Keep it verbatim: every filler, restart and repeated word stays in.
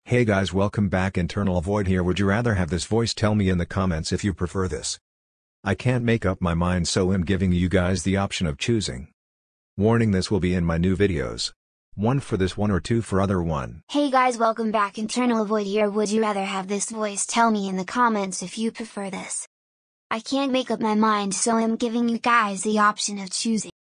Hey guys, welcome back. Internal Void here. Would you rather have this voice? Tell me in the comments if you prefer this. I can't make up my mind, so I'm giving you guys the option of choosing. Warning, this will be in my new videos. One for this one or two for other one. Hey guys, welcome back. Internal Void here. Would you rather have this voice? Tell me in the comments if you prefer this. I can't make up my mind, so I'm giving you guys the option of choosing.